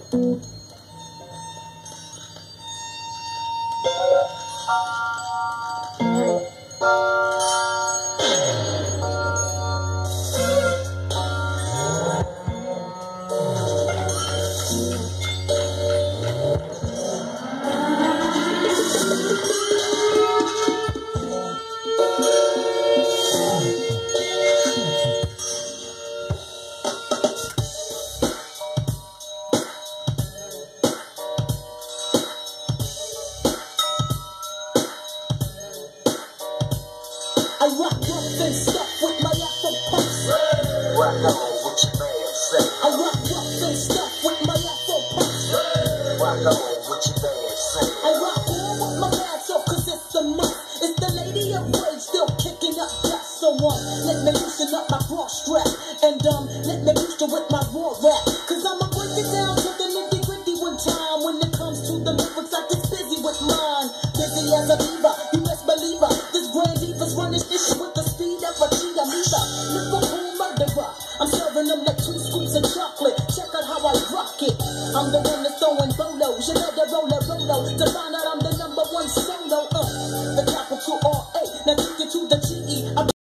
I rock rough and stuff with my Afro puffs. Rock on what your man say. I rock rough and stuff with my Afro puffs. Rock on what your man say. I rock on with my mask off cause it's a must. It's the lady of rage still kicking up dust. So let me loosen up my bra strap. And let me boost it with my raw rap. Cause I'ma break it down to the nitty gritty one time. When it comes to the lyrics I get busy with mine. Busy as a beaver, you best believe her. This grand diva's running this shit with the speed of a cheetah. Liverpool murderer, I'm serving them like 2 scoops of chocolate. Check out how I rock it. I'm the one that's throwing bolos. You better roll to find out I'm the #1 solo. The capital R.A. Now take it to the G.E.